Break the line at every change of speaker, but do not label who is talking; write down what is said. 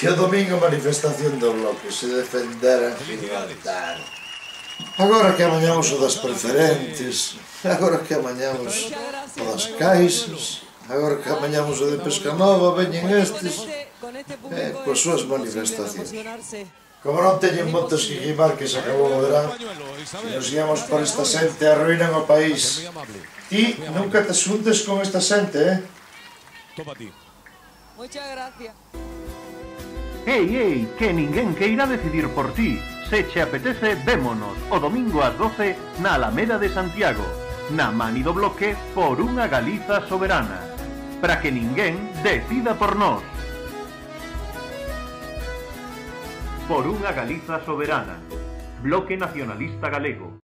Que o domingo manifestación do Bloque se defenderan Gibraltar. Agora que amañamos o das preferentes, agora que amañamos o das caixas, agora que amañamos o de Pescanova, veñen estes coas súas manifestacións. Como non teñen montes que queimar que se acabou o verán, se nos íamos por esta xente arruinan o país. Ti nunca te xuntes con esta xente,
Toma ti.
Muchas gracias.
Ei, que ninguén queira decidir por ti. Se che apetece, vémonos o domingo ás 12 na Alameda de Santiago, na mani do Bloque por unha Galiza soberana, para que ninguén decida por nós. Por unha Galiza soberana, Bloque Nacionalista Galego.